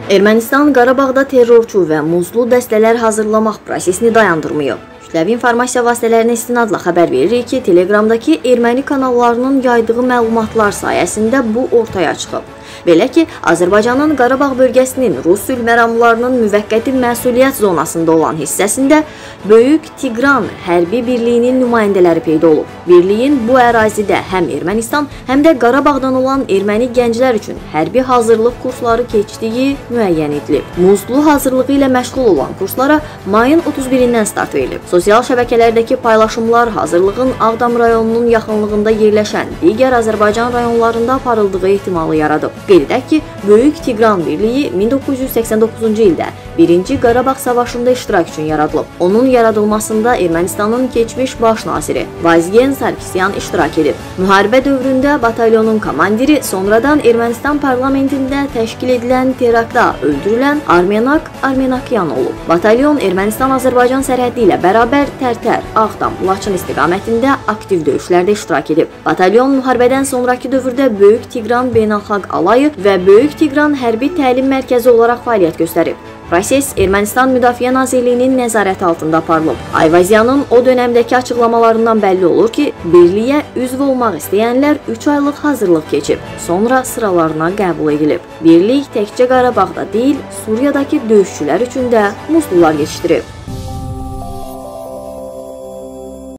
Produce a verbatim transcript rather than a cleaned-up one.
Ermənistan Qarabağda terrorçu və muzlu dəstələr hazırlamaq prosesini dayandırmıyor. Kütləvi informasiya vasitələrinə istinadla xəbər veririk ki, Telegramdakı erməni kanallarının yaydığı məlumatlar sayəsində bu ortaya çıxıb. Belə ki, Azərbaycanın Qarabağ bölgəsinin Rus sülh məramlarının müvəqqəti məsuliyyət zonasında olan hissəsində Böyük Tigran hərbi birliyinin nümayəndələri peyda olub. Birliyin bu ərazidə həm Ermənistan, həm də Qarabağdan olan erməni gənclər üçün hərbi hazırlıq kursları keçdiyi müəyyən edilib. Muzlu hazırlığı ilə məşğul olan kurslara mayın otuz birindən start verilib. Sosial şəbəkələrdəki paylaşımlar hazırlığın Ağdam rayonunun yaxınlığında yerləşən digər Azərbaycan rayonlarında aparıldığı ehtimalı yaradıb. Qeyd edək ki, Böyük Tigran Birliyi min doqquz yüz səksən doqquzuncu ildə birinci Qarabağ Savaşında iştirak üçün yaradılıb. Onun yaradılmasında Ermənistanın keçmiş baş naziri Vazgen Sarkisyan iştirak edib. Müharibə dövründə batalyonun komandiri, sonradan Ermənistan parlamentində təşkil edilən teraktda öldürülən Armenak Armenakyan olub. Batalyon Ermənistan-Azərbaycan sərhəddi ilə bərabər Tərtər, Ağdam, Laçın istiqamətində aktiv döyüşlərdə iştirak edib. Batalyon müharibədən sonraki dövrdə Böyük Tigran Beynəlxalq Alayı və Böyük Tigran Hərbi Təlim Mərkəzi olaraq fəaliyyət göstərib. Proses Ermənistan Müdafiə Nazirliyinin nəzarəti altında aparılıb. Ayvazyanın o dönəmdəki açıqlamalarından bəlli olur ki, birliyə üzv olmaq istəyənlər üç aylıq hazırlıq keçib, sonra sıralarına qəbul edilib. Birlik təkcə Qarabağda deyil, Suriyadakı döyüşçülər üçün də muzlular yetişdirib.